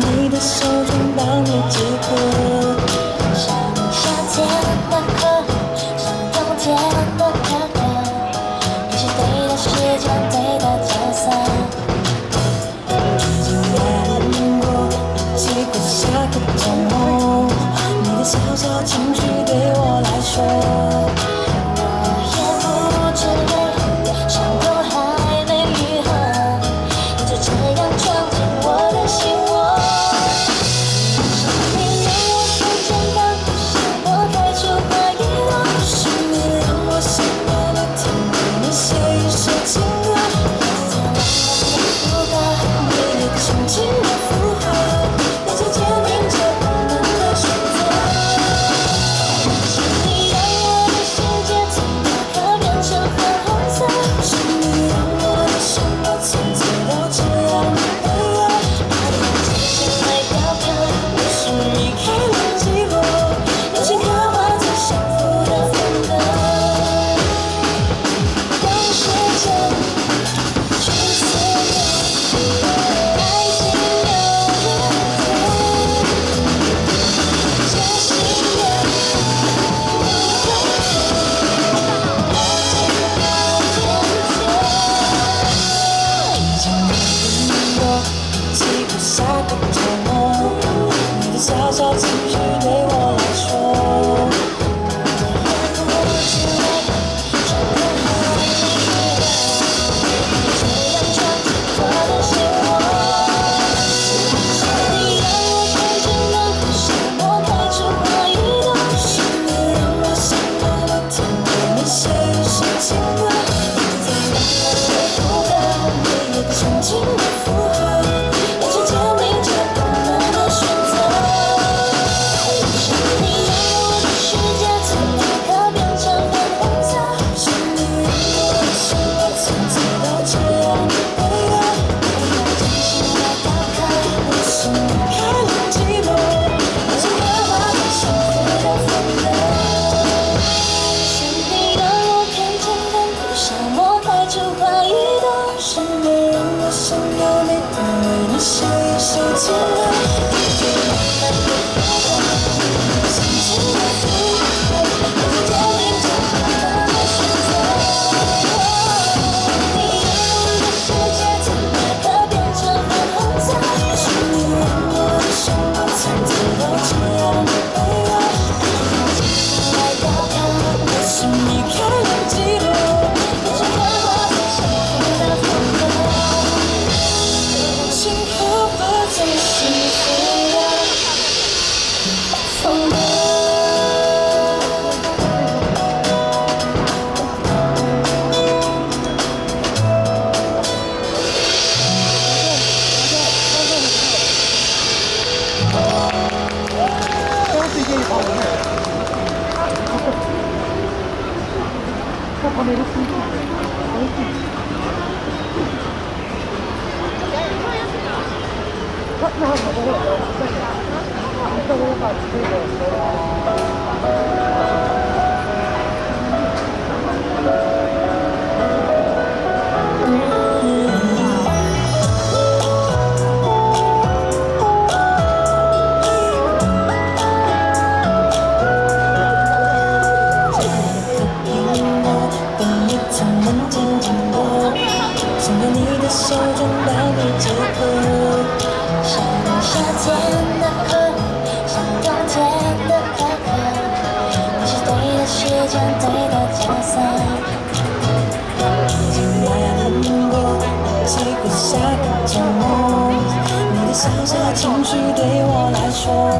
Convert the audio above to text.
你的手中帮你解渴， 像夏天的河，像冬天的可可，你是对的时间，对的角色。 已经来过，几个下个周末，你的小小情绪对我来说。 小小情绪对我来说， 这样闯进我的心窝，是你让我看见那个沙漠开出花一朵， 是你让我想到了天边你写一首情歌， 在浪漫的副歌， 每一个纯净的符号， 也是证明着我们的选择。 想要你等为你写一首情歌，最浪漫的符号，深情的符号，也是证明着我们的选择。 你让我的世界从白鸽变成粉红色， 是你让我的生活从此都这样的悲哀。 静下来调侃， 我是你开朗记录， 也是刻画最幸福的风格。 请刻画最幸福的风格。 都是这一套的。看旁边的司机，那好不好？这个把这个。 送到你的手中，帮你解渴。 像夏天的河，像冬天的可可，你是对的时间，对的角色。 已经来过几个下个周末，你的小小情绪对我来说。